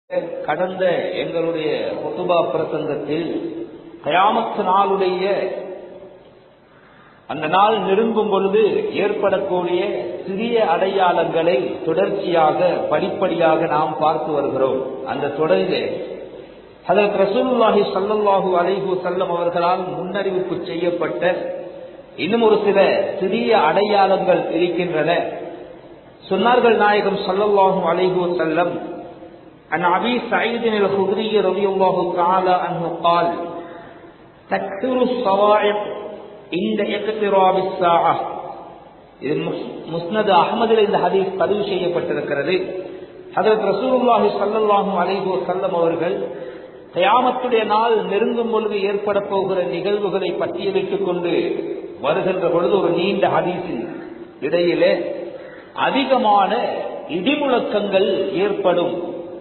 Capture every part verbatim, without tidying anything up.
கடந்த எங்களுடைய குதுபா பிரசங்கத்தில் கயாமத் நாளுடைய அந்த நாள் நெருங்கும் பொழுது ஏற்படக்கூடிய சிறிய அடையாளங்களை தொடர்ச்சியாக படிப்படியாக நாம் பார்த்து வருகிறோம். அந்த தொடரிலே ஹதரத் ரசூலுல்லாஹி ஸல்லல்லாஹு அலைஹி வஸல்லம் அவர்களால் முன்னறிவிப்பு செய்யப்பட்ட இன்னும் ஒரு சில சிறிய அடையாளங்கள் இருக்கின்றன. சொன்னார்கள் நாயகம் ஸல்லல்லாஹு அலைஹி வஸல்லம் عن أبي سعيد الخدري رضي الله تعالى عنه قال تكثر الصواعق عند اقتراب الساعة. இது முஸ்னத் அஹ்மதில் இந்த ஹதீஸ் பதிவு செய்யப்பட்டிருக்கிறது. ஹஜ்ரத் ரசூலுல்லாஹி ஸல்லல்லாஹு அலைஹி வஸல்லம் அவர்கள் கியாமத்துடைய நாள் நெருங்கும் பொழுது ஏற்பட போகிற நிகழ்வுகளை பட்டியலிட்டுக் கொண்டு வருகின்ற பொழுது ஒரு நீண்ட ஹதீஸின் இடையிலே அதிகமான இடிமுழக்கங்கள் ஏற்படும்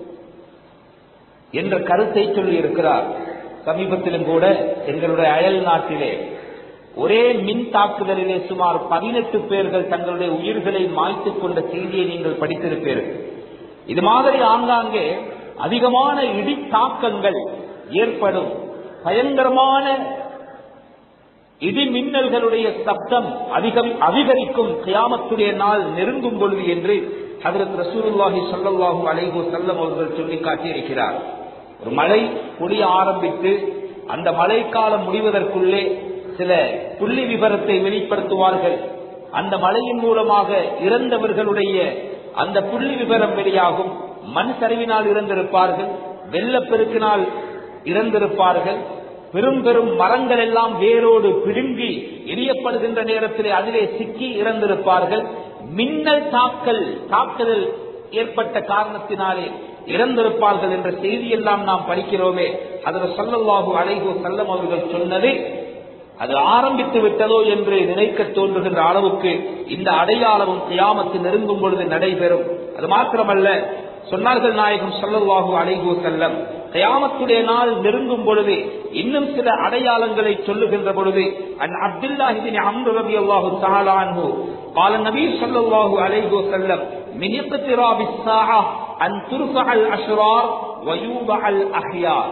என்ற கருத்தை சொல்லி இருக்கிறார். சமீபத்திலும் கூட எங்களுடைய அயல் நாட்டிலே ஒரே மின் தாக்குதலிலே சுமார் பதினெட்டு பேர்கள் தங்களுடைய உயிர்களை மாய்த்துக் கொண்ட செய்தியை நீங்கள் படித்திருப்பீர்கள். இது மாதிரி ஆங்காங்கே அதிகமான இடி தாக்கங்கள் ஏற்படும், பயங்கரமான இடி மின்னல்களுடைய சப்தம் அதிகம் அதிகரிக்கும் கியாமத்துடைய நாள் நெருங்கும் பொழுது என்று ஹஜ்ரத் ரசூலுல்லாஹி ஸல்லல்லாஹு அலைஹி வஸல்லம் அவர்கள் சொல்லி காட்டியிருக்கிறார். ஒரு மழை பொழிய ஆரம்பித்து அந்த மழைக்காலம் முடிவதற்குள்ளே சில புள்ளி விவரத்தை வெளிப்படுத்துவார்கள். அந்த மழையின் மூலமாக இறந்தவர்களுடைய அந்த புள்ளி விவரம் வெளியாகும். மண் சரிவினால் இறந்திருப்பார்கள், வெள்ளப்பெருக்கினால் இறந்திருப்பார்கள், பெரும் பெரும் மரங்கள் எல்லாம் வேரோடு பிடுங்கி எரியப்படுகின்ற நேரத்திலே அதிலே சிக்கி இறந்திருப்பார்கள். மின்னல் தாக்கல் தாக்குதல் ஏற்பட்ட காரணத்தினாலே இறந்திருப்பார்கள் என்ற செய்தியெல்லாம் நாம் படிக்கிறோமே. அதில் ஸல்லல்லாஹு அலைஹி வஸல்லம் அவர்கள் சொன்னது அது ஆரம்பித்து விட்டதோ என்று நினைக்க தோன்றுகின்ற அளவுக்கு இந்த அடையாளமும் கியாமத்து நெருங்கும் பொழுது நடைபெறும். அது மாத்திரமல்ல, சொன்னார்கள் நாயகம் ஸல்லல்லாஹு அலைஹி வஸல்லம் கியாமத்துடைய நாள் நெருங்கும் பொழுது இன்னும் சில அடையாளங்களை சொல்லுகின்ற பொழுது அன் அப்துல்லாஹ் இப்னு அம்ர் ரலியல்லாஹு தஆலா அன்ஹு قال النبي صلى الله عليه وسلم من اقتراب الساعة أن ترفع الأشرار ويوضع الأخيار.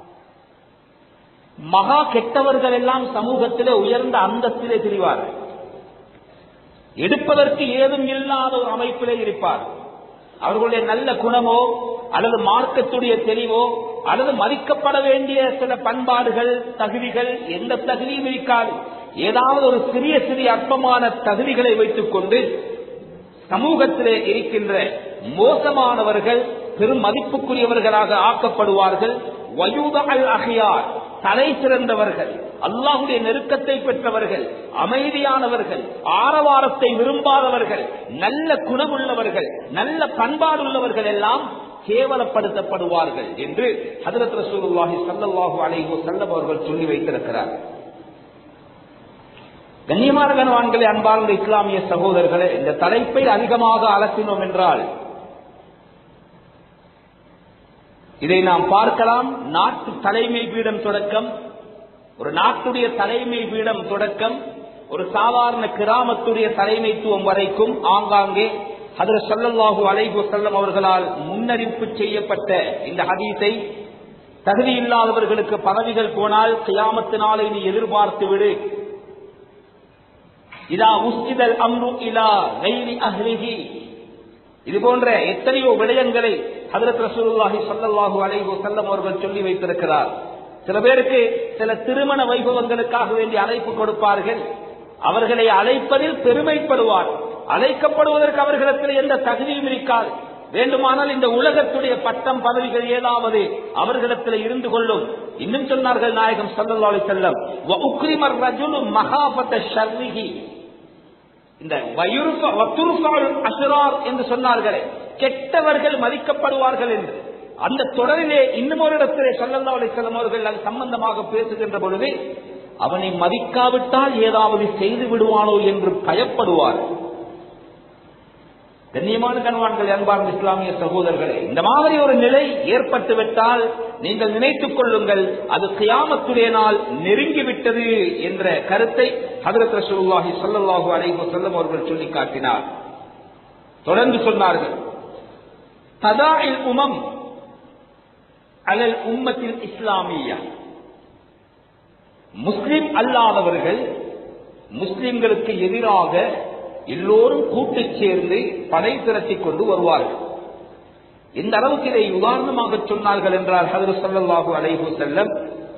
மகா கெட்டவர்கள் எல்லாம் சமூகத்திலே உயர்ந்த அந்தஸ்திலே திரிவார்கள். எடுப்பதற்கு ஏதும் இல்லாத ஒரு அமைப்பிலே இருப்பார். அவர்களுடைய நல்ல குணமோ அல்லது மார்க்கத்துடைய தெளிவோ அல்லது மதிக்கப்பட வேண்டிய சில பண்பாடுகள் தகுதிகள் எந்த தகுதியும் இருக்காது. ஏதாவது ஒரு சிறிய சிறிய அற்பமான தகுதிகளை வைத்துக் கொண்டு சமூகத்திலே இருக்கின்ற மோசமானவர்கள் பெரும் மதிப்புக்குரியவர்களாக ஆக்கப்படுவார்கள். வயூதல் அஹ்யார், தலை சிறந்தவர்கள், அல்லாஹுடைய நெருக்கத்தை பெற்றவர்கள், அமைதியானவர்கள், ஆரவாரத்தை விரும்பாதவர்கள், நல்ல குணமுள்ளவர்கள், நல்ல பண்பாடுள்ளவர்கள் எல்லாம் கேவலப்படுத்தப்படுவார்கள் என்று ஹஜ்ரத் ரசூலுல்லாஹி ஸல்லல்லாஹு அலைஹி வஸல்லம் அவர்கள் சொல்லி வைத்திருக்கிறார். கண்ணியமான கணவான்களே, அன்பார்ந்த இஸ்லாமிய சகோதரர்களே, இந்த தலைப்பை அதிகமாக அலசினோம் என்றால் இதை நாம் பார்க்கலாம். நாட்டு தலைமை பீடம் தொடக்கம், ஒரு நாட்டுடைய தலைமை பீடம் தொடக்கம், ஒரு சாதாரண கிராமத்துடைய தலைமைத்துவம் வரைக்கும் ஆங்காங்கே ஹஜ்ரத் ஸல்லல்லாஹு அலைஹி வஸல்லம் அவர்களால் முன்னறிவிப்பு செய்யப்பட்ட இந்த ஹதீஸை தகுதி இல்லாதவர்களுக்கு பதவிகள் போனால் கியாமத்து நாளை நீ எதிர்பார்த்து விடு, இதா உஸ்திதல் அம்ரு இலா கைரி அஹ்லிஹி, இது போன்ற எத்தனையோ விடயங்களை ஹஜ்ரத் ரசூலுல்லாஹி ஸல்லல்லாஹு அலைஹி வஸல்லம் அவர்கள் சொல்லி வைத்திருக்கிறார். சில பேருக்கு சில திருமண வைபவங்களுக்காக வேண்டி அழைப்பு கொடுப்பார்கள். அவர்களை அழைப்பதில் பெருமைப்படுவார். அழைக்கப்படுவதற்கு அவர்களிடத்தில் எந்த தகுதியும் இருக்காது. வேண்டுமானால் இந்த உலகத்துடைய பட்டம் பதவிகள் ஏதாவது அவர்களிடத்தில் இருந்து கொள்ளும். இன்னும் சொன்னார்கள் நாயகம் ஸல்லல்லாஹு அலைஹி வஸல்லம் வ உக்ரிமர் ரஜுலு மஹாபத ஷர்ரிஹி, இந்த அஷ்ரார் என்று சொன்னார்களே, கெட்டவர்கள் மதிக்கப்படுவார்கள் என்று அந்த தொடரிலே இன்னும் ஒரு இடத்திலே ஸல்லல்லாஹு அலைஹி வஸல்லம் அவர்கள் அது சம்பந்தமாக பேசுகின்ற பொழுது அவனை மதிக்காவிட்டால் ஏதாவது செய்து விடுவானோ என்று பயப்படுவார். கண்ணியமான கணவான்கள், அன்பார்ந்த இஸ்லாமிய சகோதரர்களே, இந்த மாதிரி ஒரு நிலை ஏற்பட்டுவிட்டால் நீங்கள் நினைத்துக் கொள்ளுங்கள், அது கியாமத்துடைய நாள் நெருங்கிவிட்டது என்ற கருத்தை ஹஜ்ரத் ரசூலுல்லாஹி ஸல்லல்லாஹு அலைஹி வஸல்லம் அவர்கள் சொல்லி காட்டினார். தொடர்ந்து சொன்னார்கள், ததாஇல் உமம் அலல் உம்மத்தில் இஸ்லாமியா, முஸ்லிம் அல்லாதவர்கள் முஸ்லிம்களுக்கு எதிராக எல்லோரும் கூட்டு சேர்ந்து படை திரட்டிக் கொண்டு வருவார்கள். இந்த அளவுக்கு இதை உதாரணமாக சொன்னார்கள் என்றால் ஹஜ்ரத் ஸல்லல்லாஹு அலைஹி வஸல்லம்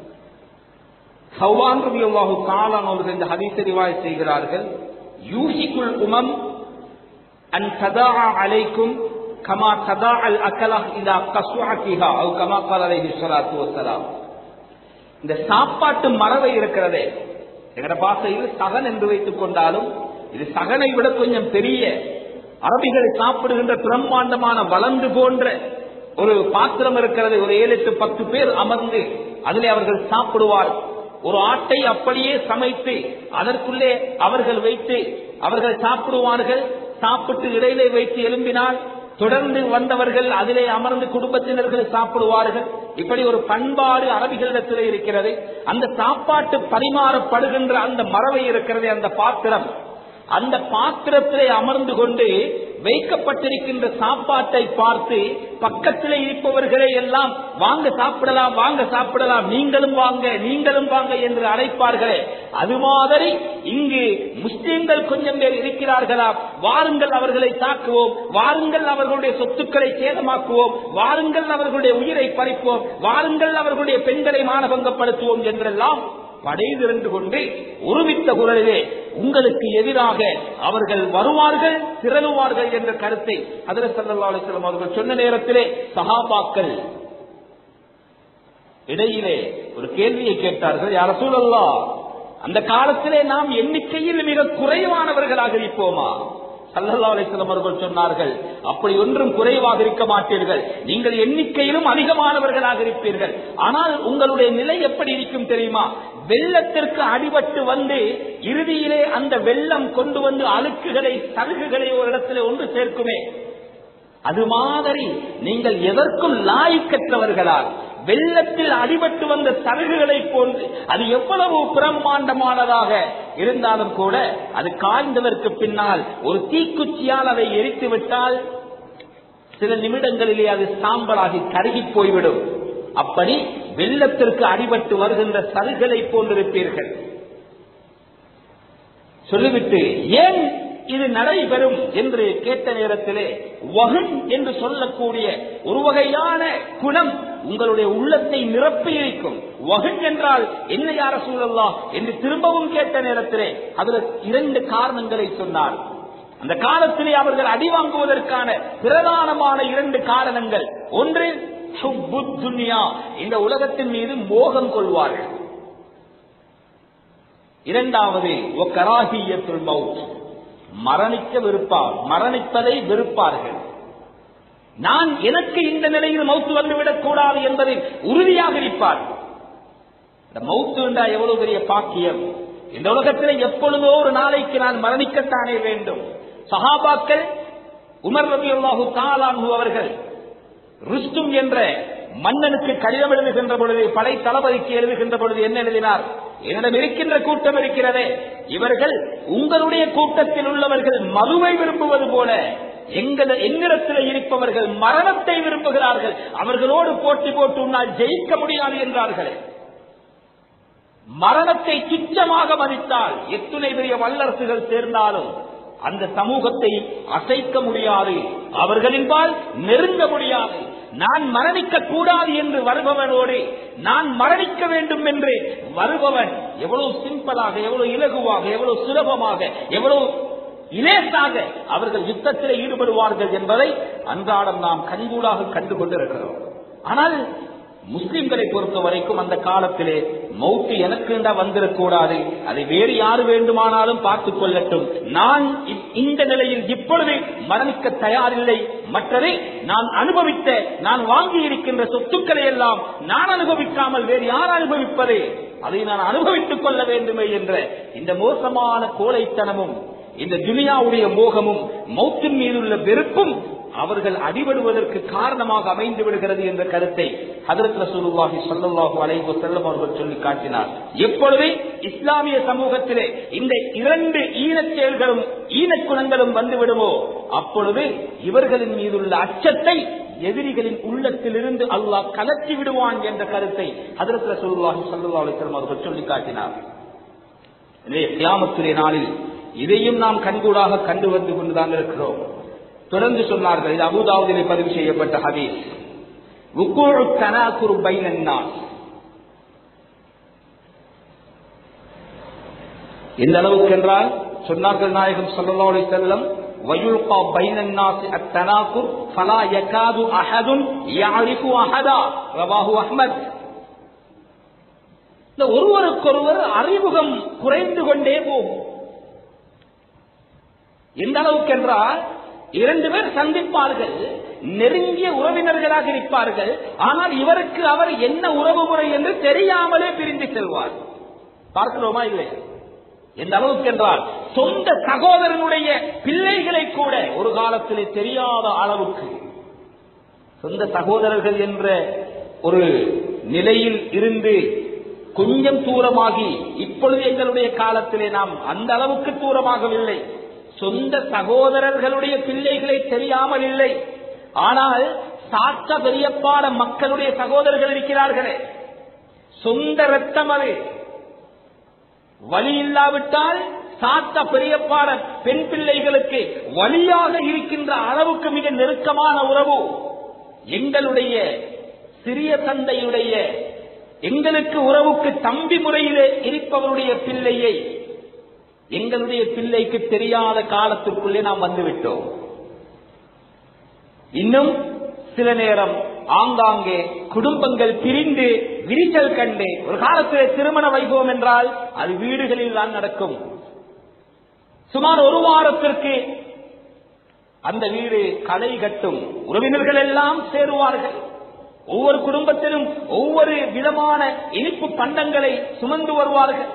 சௌவான் ரலியல்லாஹு தஆலா அவர்கள் இந்த ஹதீஸை ரிவாயத் செய்கிறார்கள். யூஷிகுல் உமம் அன் ததா அலைக்கும் கமா ததா அல் அகலஹ் இலா கஸ்வஹிஹா அவ் கமா قال அலைஹி ஸலாத்து வஸலாம். இந்த சாப்பாட்டு மரவை இருக்கிறதே, எங்கட பாஷையில் சகன் என்று வைத்துக் கொண்டாலும் இது சகனை விட கொஞ்சம் பெரிய, அரபிகளை சாப்பிடுகின்ற பிரம்மாண்டமான வளர்ந்து போன்ற ஒரு பாத்திரம் இருக்கிறது. ஒரு ஏழு எட்டு பத்து பேர் அமர்ந்து அதிலே அவர்கள் சாப்பிடுவார். ஒரு ஆட்டை அப்படியே சமைத்து அதற்குள்ளே அவர்கள் வைத்து அவர்கள் சாப்பிடுவார்கள். சாப்பிட்டு இடையிலே வைத்து எழும்பினால் தொடர்ந்து வந்தவர்கள் அதிலே அமர்ந்து குடும்பத்தினர்கள் சாப்பிடுவார்கள். இப்படி ஒரு பண்பாடு அரபிகளிடத்திலே இருக்கிறது. அந்த சாப்பாட்டு பரிமாறப்படுகின்ற அந்த மரவை இருக்கிறது, அந்த பாத்திரம், அந்த பாத்திரத்திலே அமர்ந்து கொண்டு வைக்கப்பட்டிருக்கின்ற சாப்பாட்டை பார்த்து பக்கத்திலே இருப்பவர்களை எல்லாம் வாங்க சாப்பிடலாம், வாங்க சாப்பிடலாம், நீங்களும் வாங்க, நீங்களும் வாங்க என்று அழைப்பார்களே, அது மாதிரி இங்கு முஸ்லிம்கள் கொஞ்சம் பேர் இருக்கிறார்களா, வாருங்கள் அவர்களை தாக்குவோம், வாருங்கள் அவர்களுடைய சொத்துக்களை சேதமாக்குவோம், வாருங்கள் அவர்களுடைய உயிரை பறிப்போம், வாருங்கள் அவர்களுடைய பெண்களை மானபங்கப்படுத்துவோம் என்றெல்லாம் படை திரண்டு கொண்டு ஒருமித்த குரலிலே உங்களுக்கு எதிராக அவர்கள் வருவார்கள், திரளுவார்கள் என்ற கருத்தை ஹஜ்ரத் ஸல்லல்லாஹு அலைஹி வஸல்லம் அவர்கள் சொன்ன நேரத்திலே சஹாபாக்கள் இடையிலே ஒரு கேள்வியை கேட்டார்கள். யா ரசூலல்லாஹ், அந்த காலத்திலே நாம் எண்ணிக்கையில் மிக குறைவானவர்களாக இருப்போமா? ஸல்லல்லாஹு அலைஹி வஸல்லம் அவர்கள் சொன்னார்கள், அப்படி ஒன்றும் குறைவாக இருக்க மாட்டீர்கள், நீங்கள் எண்ணிக்கையிலும் அதிகமானவர்களாக இருப்பீர்கள். ஆனால் உங்களுடைய நிலை எப்படி இருக்கும் தெரியுமா? வெள்ளத்திற்கு அடிபட்டு வந்து இறுதியிலே அந்த வெள்ளம் கொண்டு வந்து அழுக்குகளை சருகுகளை ஒரு இடத்திலே ஒன்று சேர்க்குமே, அது மாதிரி நீங்கள் எதற்கும் லாய்க்கற்றவர்களால் வெள்ளத்தில் அடிபட்டு வந்த சருகுகளை போன்று அது எவ்வளவு பிரம்மாண்டமானதாக இருந்தாலும் கூட அது காய்ந்ததற்கு பின்னால் ஒரு தீக்குச்சியால் அதை எரித்து விட்டால் சில நிமிடங்களிலே அது சாம்பலாகி கருகி போய்விடும். அப்படி வெள்ளத்திற்கு அடிபட்டு வருகின்ற சருகுகளை போன்றிருப்பீர்கள். சொல்லிவிட்டு ஏன் இது நடைபெறும் என்று கேட்ட நேரத்திலே வஹன் என்று சொல்லக்கூடிய ஒரு வகையான குணம் உங்களுடைய உள்ளத்தை நிரப்பி இருக்கும். வஹன் என்றால் என்ன யா ரசூலல்லாஹ் என்று திரும்பவும் கேட்ட நேரத்திலே அதில் இரண்டு காரணங்களை சொன்னார். அந்த காலத்திலே அவர்கள் அடி வாங்குவதற்கான பிரதானமான இரண்டு காரணங்கள், ஒன்று ஹுப்புத் துன்யா, இந்த உலகத்தின் மீது மோகம் கொள்வார்கள். இரண்டாவது வகராஹியத்துல் மௌத், மரணிக்க விருப்பார், மரணிப்பதை வெறுப்பார்கள். நான் எனக்கு இந்த நிலையில் மௌத்து வந்துவிடக் கூடாது என்பதை உறுதியாக இருப்பார். இந்த மௌத்து என்றால் எவ்வளவு பெரிய பாக்கியம்! இந்த உலகத்திலே எப்பொழுதோ ஒரு நாளைக்கு நான் மரணிக்கத்தானே வேண்டும். சஹாபாக்கள் உமர் ரலியல்லாஹு தஆலா அன்ஹு அவர்கள் ருஸ்தும் என்ற மன்னனுக்கு கடிதம் எழுதுகின்ற பொழுது, படை தளபதிக்கு எழுதுகின்ற பொழுது என்ன எழுதினார்? என்னிடம் இருக்கின்ற கூட்டம் இருக்கிறதே, இவர்கள் உங்களுடைய கூட்டத்தில் உள்ளவர்கள் மதுவை விரும்புவது போல எங்கள் என்னிடத்தில் இருப்பவர்கள் மரணத்தை விரும்புகிறார்கள், அவர்களோடு போட்டி போட்டு உன்னால் ஜெயிக்க முடியாது என்றார்களே. மரணத்தை துச்சமாக மதித்தால் எத்துணை பெரிய வல்லரசுகள் சேர்ந்தாலும் அந்த சமூகத்தை அசைக்க முடியாது, அவர்களின்பால் நெருங்க முடியாது. நான் மரணிக்க கூடாது என்று வருபவனோடு நான் மரணிக்க வேண்டும் என்று வருபவன் எவ்வளவு சிம்பிளாக, எவ்வளவு இலகுவாக, எவ்வளவு சுலபமாக, எவ்வளவு இலேசாக அவர்கள் யுத்தத்தில் ஈடுபடுவார்கள் என்பதை அன்றாடம் நாம் கண்கூடாக கண்டு கொண்டிருக்கிறோம். ஆனால் முஸ்லிம்களை பொறுத்த வரைக்கும் அந்த காலத்திலே மௌத்து எனக்கு வந்திடக்கூடாது, அதை வேறு யாரு வேண்டுமானாலும் பார்த்துக் கொள்ளட்டும், நான் இந்த நிலையில் இப்பொழுது மரணிக்க தயாரில்லை, மற்றதை நான் அனுபவித்த, நான் வாங்கி இருக்கின்ற சொத்துக்களை எல்லாம் நான் அனுபவிக்காமல் வேறு யார் அனுபவிப்பது, அதை நான் அனுபவித்துக் கொள்ள வேண்டுமே என்ற இந்த மோசமான கோழைத்தனமும் இந்த துனியாவுடைய மோகமும் மௌத்தின் மீதுள்ள வெறுப்பும் அவர்கள் அடிபடுவதற்கு காரணமாக அமைந்து விடுகிறது என்ற கருத்தை ஹஜ்ரத் ரசூலுல்லாஹி ஸல்லல்லாஹு அலைஹி வஸல்லம் அவர்கள் சொல்லி காட்டினார். எப்பொழுது இஸ்லாமிய சமூகத்திலே இந்த இரண்டு ஈனச் செயல்களும் ஈனக்குணங்களும் வந்துவிடுமோ அப்பொழுது இவர்களின் மீதுள்ள அச்சத்தை எதிரிகளின் உள்ளத்திலிருந்து அல்லாஹ் கலற்றி விடுவான் என்ற கருத்தை ஹஜ்ரத் ரசூலுல்லாஹி ஸல்லல்லாஹு அலைஹி வஸல்லம் அவர்கள் சொல்லி காட்டினார். கியாமத்துடைய நாளில் இதையும் நாம் கண்கூடாக கண்டு வந்து கொண்டுதான் இருக்கிறோம். தொடர்ந்து சொன்னார்கள், இது அபூதாவுதிலே பதிவு செய்யப்பட்ட ஹதீஸ். வுகூஉ தனாகுர் பைனன் நாஸ், எந்த அளவுக்கு என்றால் சொன்னார்கள் நாயகம் ஸல்லல்லாஹு அலைஹி வஸல்லம், வயுல்கா பைனன் நாஸ் அத்தனாகுர் ஃபலா யகாது அஹதுன் யஅரிஃபு அஹதா, ரவாஹு அஹ்மத். இந்த ஒருவருக்கொருவர் அறிமுகம் குறைந்து கொண்டே போகும். எந்த அளவுக்கு என்றால் இரண்டு பேர் சந்திப்பார்கள், நெருங்கிய உறவினர்களாக இருப்பார்கள். ஆனால் இவருக்கு அவர் என்ன உறவு முறை என்று தெரியாமலே பிரிந்து செல்வார். பார்க்கிறோமா இல்லையா? எந்த அளவுக்கு என்றால் சொந்த சகோதரனுடைய பிள்ளைகளை கூட ஒரு காலத்திலே தெரியாத அளவுக்கு சொந்த சகோதரர்கள் என்ற ஒரு நிலையில் இருந்து கொஞ்சம் தூரமாகி, இப்பொழுது எங்களுடைய காலத்திலே நாம் அந்த அளவுக்கு தூரமாகவில்லை. சொந்த சகோதரர்களுடைய பிள்ளைகளை தெரியாமல் இல்லை. ஆனால் சாத்த பெரியப்பாட மக்களுடைய சகோதரர்கள் இருக்கிறார்களே, சொந்த ரத்தம் அது. வலி இல்லாவிட்டால் சாத்த பெரியப்பாட பெண் பிள்ளைகளுக்கு வலியாக இருக்கின்ற அளவுக்கு மிக நெருக்கமான உறவு. எங்களுடைய சிறிய தந்தையுடைய எங்களுக்கு உறவுக்கு தம்பி முறையிலே இருப்பவருடைய பிள்ளையை எங்களுடைய பிள்ளைக்கு தெரியாத காலத்திற்குள்ளே நாம் வந்துவிட்டோம். இன்னும் சில நேரம் ஆங்காங்கே குடும்பங்கள் பிரிந்து விரிசல் கண்டு ஒரு காலத்தில் திருமண வைபவம் என்றால் அது வீடுகளில் தான் நடக்கும். சுமார் ஒரு வாரத்திற்கு அந்த வீடு களை கட்டும், உறவினர்கள் எல்லாம் சேருவார்கள். ஒவ்வொரு குடும்பத்திலும் ஒவ்வொரு விதமான இனிப்பு பண்டங்களை சுமந்து வருவார்கள்.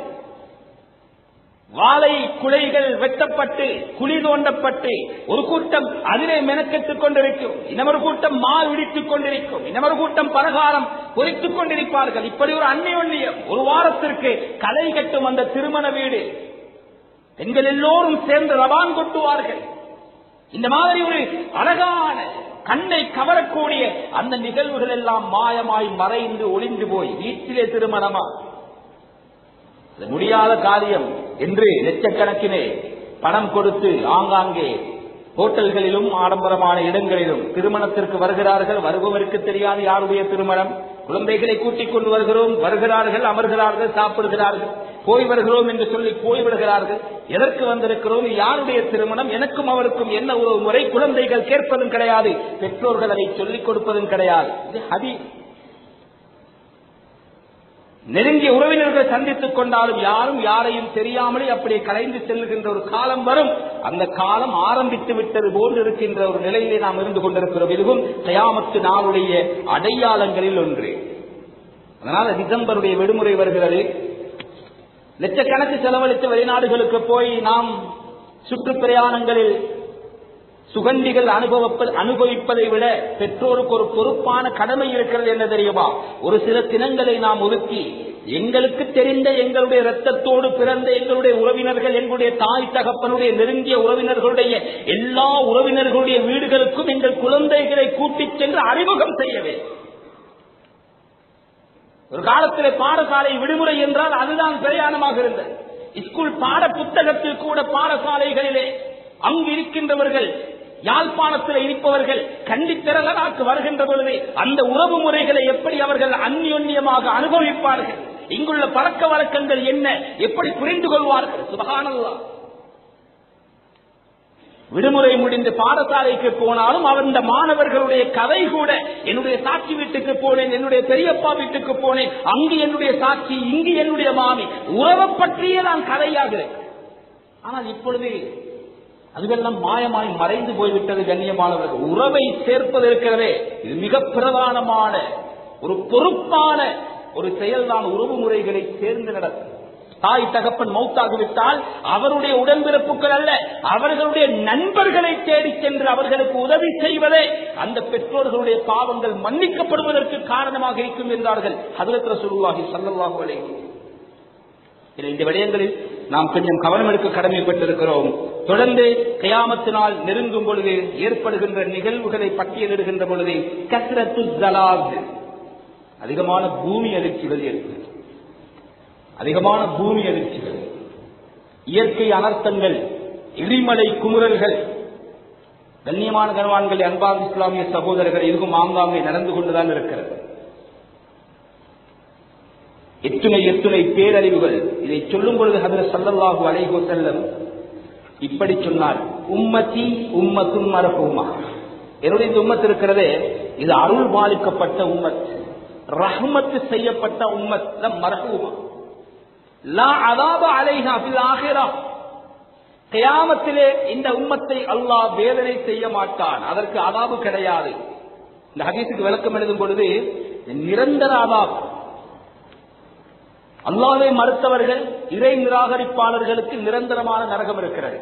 வாழை குலைகள் வெட்டப்பட்டு குழி தோண்டப்பட்டு ஒரு கூட்டம் அதிலே மெனக்கெட்டுக் கொண்டிருக்கும், இன்னொரு கூட்டம் மா இடித்துக் கொண்டிருக்கும், இன்னொரு கூட்டம் பலகாரம் பொறித்துக் கொண்டிருப்பார்கள். இப்படி ஒரு அந்நியோன்யம் ஒரு வாரத்திற்கு களை கட்டும் அந்த திருமண வீடு. பெண்கள் எல்லோரும் சேர்ந்து ரவான் கொட்டுவார்கள். இந்த மாதிரி ஒரு அழகான கண்ணை கவரக்கூடிய அந்த நிகழ்வுகள் எல்லாம் மாயமாய் மறைந்து ஒளிந்து போய் வீட்டிலே திருமணமா முடியாத காரியம் என்று லட்சக்கணக்கிலே பணம் கொடுத்து ஆங்காங்கே ஹோட்டல்களிலும் ஆடம்பரமான இடங்களிலும் திருமணத்திற்கு வருகிறார்கள். வருபவருக்கு தெரியாது யாருடைய திருமணம். குழந்தைகளை கூட்டிக் கொண்டு வருகிறோம், வருகிறார்கள், அமர்கிறார்கள், சாப்பிடுகிறார்கள், போய் வருகிறோம் என்று சொல்லி போய்விடுகிறார்கள். எதற்கு வந்திருக்கிறோம், யாருடைய திருமணம், எனக்கும் அவருக்கும் என்ன உறவு முறை, குழந்தைகள் கேட்பதும் கிடையாது, பெற்றோர்கள் அதை சொல்லிக் கொடுப்பதும் கிடையாது. இது ஹதீஸ். நெருங்கிய உறவினர்கள் சந்தித்துக் கொண்டாலும் யாரும் யாரையும் தெரியாமலே அப்படியே கலைந்து செல்லுகின்ற ஒரு காலம் வரும். அந்த காலம் ஆரம்பித்து விட்டது போன்று இருக்கின்ற ஒரு நிலையிலே நாம் இருந்து கொண்டிருக்கிறோம். இதுவும் கியாமத்து நாளுடைய அடையாளங்களில் ஒன்று. அதனால டிசம்பருடைய விடுமுறை வருகிறது. லட்சக்கணக்கு செலவழித்து வெளிநாடுகளுக்கு போய் நாம் சுற்றுப்பிரயாணங்களில் சுகண்டிகள் அனுபவிப்பதை விட பெற்றோருக்கு ஒரு பொறுப்பான கடமை இருக்கிறது என்ன தெரியுமா? ஒரு சில தினங்களை நாம் ஒதுக்கி எங்களுக்கு தெரிந்த எங்களுடைய இரத்தத்தோடு பிறந்த எங்களுடைய உறவினர்கள், எங்களுடைய தாய் தகப்பனுடைய நெருங்கிய உறவினர்களுடைய எல்லா உறவினர்களுடைய வீடுகளுக்கும் எங்கள் குழந்தைகளை கூட்டிச் சென்று அறிமுகம் செய்யவே. ஒரு காலத்தில் பாடசாலை விடுமுறை என்றால் அதுதான் பிரயாணமாக இருந்தது. ஸ்கூல் பாட புத்தகத்தில் கூட பாடசாலைகளிலே அங்கு இருக்கின்றவர்கள், யாழ்ப்பாணத்தில் இருப்பவர்கள் கண்டித்திரளாக்கு வருகின்ற பொழுது அந்த உறவு முறைகளை எப்படி அவர்கள் அந்யோன்யமாக அனுபவிப்பார்கள், இங்குள்ள பழக்க வழக்கங்கள் என்ன, எப்படி புரிந்து கொள்வார்கள். சுபஹானல்லாஹ். விடுமுறை முடிந்து பாடசாலைக்கு போனாலும் அந்த மாணவர்களுடைய கதை கூட, என்னுடைய சாட்சி வீட்டுக்கு போனேன், என்னுடைய பெரியப்பா வீட்டுக்கு போனேன், அங்கு என்னுடைய சாட்சி, இங்கு என்னுடைய மாமி, உறவை பற்றியே நான் கதையாகிறேன். ஆனால் இப்பொழுது அதுவெல்லாம் மாயமாய் மறைந்து போய்விட்டது. கண்ணியமானவர்கள், உறவை சேர்ப்பது இருக்கிறதே, இது மிக பிரதானமான ஒரு பொறுப்பான ஒரு செயல்தான். உறவு முறைகளை சேர்ந்து நடக்கும். தாய் தகப்பன் மௌத்தாகிவிட்டால் அவருடைய உடன்பிறப்புகள் அல்ல, அவர்களுடைய நண்பர்களை தேடி சென்று அவர்களுக்கு உதவி செய்வதே அந்த பெற்றோர்களுடைய பாவங்கள் மன்னிக்கப்படுவதற்கு காரணமாக இருக்கும் என்றார்கள் ஹஜ்ரத் ரசூலுல்லாஹி ஸல்லல்லாஹு அலைஹி வஸல்லம். இந்த விடயங்களில் நாம் கொஞ்சம் கவனம் எடுக்க கடமைப்பட்டிருக்கிறோம். தொடர்ந்து கியாமத்தினால் நெருங்கும் பொழுது ஏற்படுகின்ற நிகழ்வுகளை பட்டியலிடுகின்ற பொழுது கஸ்ரத்து ஜலாத், அதிகமான பூமி அதிர்ச்சிகள் ஏற்படும். அதிகமான பூமி அதிர்ச்சிகள், இயற்கை அனர்த்தங்கள், இடிமலை குமுறல்கள். கண்ணியமான கனவான்கள், அன்பார்ந்த இஸ்லாமிய சகோதரர்கள், இதுவும் ஆங்காங்கே நடந்து கொண்டுதான் இருக்கிறது. எத்துணை எத்துணை பேரழிவுகள். இதை சொல்லும் பொழுது ஹஜ்ரத் ஸல்லல்லாஹு அலைஹி வஸல்லம் இப்படி சொன்னார், உம்மத்தி உம்மத்தும் மர்ஹூமா. என்னுடைய இந்த உம்மத் இருக்கிறதே, இது அருள் பாலிக்கப்பட்ட உம்மத், ரஹ்மத் செய்யப்பட்ட உம்மத், மர்ஹூமா. லா அஸாப அலைஹா ஃபில் ஆகிரா. கியாமத்திலே இந்த உம்மத்தை அல்லாஹ் வேதனை செய்ய மாட்டான், அதற்கு அஸாபு கிடையாது. இந்த ஹதீஸுக்கு விளக்கம் எழுதும் பொழுது நிரந்தர அஸாப். அல்லாஹ்வை மறுத்தவர்கள், இறை நிராகரிப்பாளர்களுக்கு நிரந்தரமான நரகம் இருக்கிறது.